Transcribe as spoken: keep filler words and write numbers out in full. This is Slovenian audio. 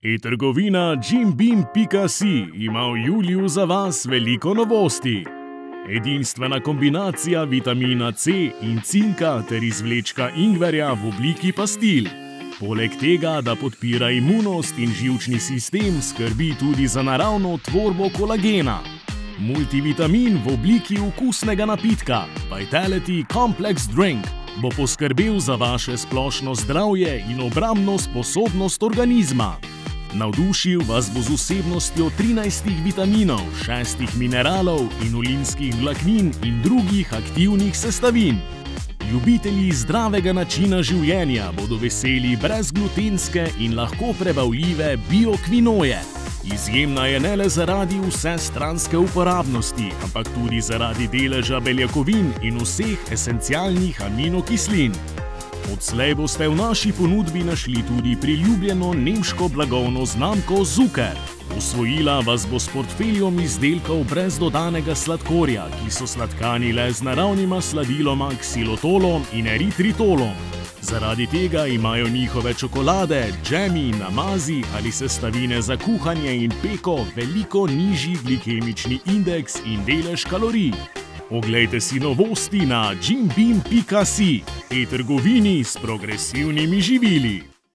E-trgovina jim beam pika si ima v juliju za vas veliko novosti. Edinstvena kombinacija vitamina C in cinka ter izvlečka ingverja v obliki pastil. Poleg tega, da podpira imunost in živčni sistem, skrbi tudi za naravno tvorbo kolagena. Multivitamin v obliki okusnega napitka Vitality Complex Drink bo poskrbel za vaše splošno zdravje in obrambno sposobnost organizma. Navdušil vas bo z vsebnostjo trinajstih vitaminov, šestih mineralov, inulinskih vlaknin in drugih aktivnih sestavin. Ljubitelji zdravega načina življenja bodo veseli brezglutenske in lahko prebavljive biokvinoje. Izjemna je ne le zaradi vsestranske uporabnosti, ampak tudi zaradi deleža beljakovin in vseh esencialnih aminokislin. Odslej boste v naši ponudbi našli tudi priljubljeno nemško blagovno znamko Zucker. Osvojila vas bo s portfeljom izdelkov brez dodanega sladkorja, ki so sladkani le z naravnima sladiloma ksilotolom in eritritolom. Zaradi tega imajo njihove čokolade, džemi, namazi ali sestavine za kuhanje in peko veliko nižji glikemični indeks in delež kalorij. Oglejte si novosti na jim beam pika si, e-trgovini s progresivnimi živili.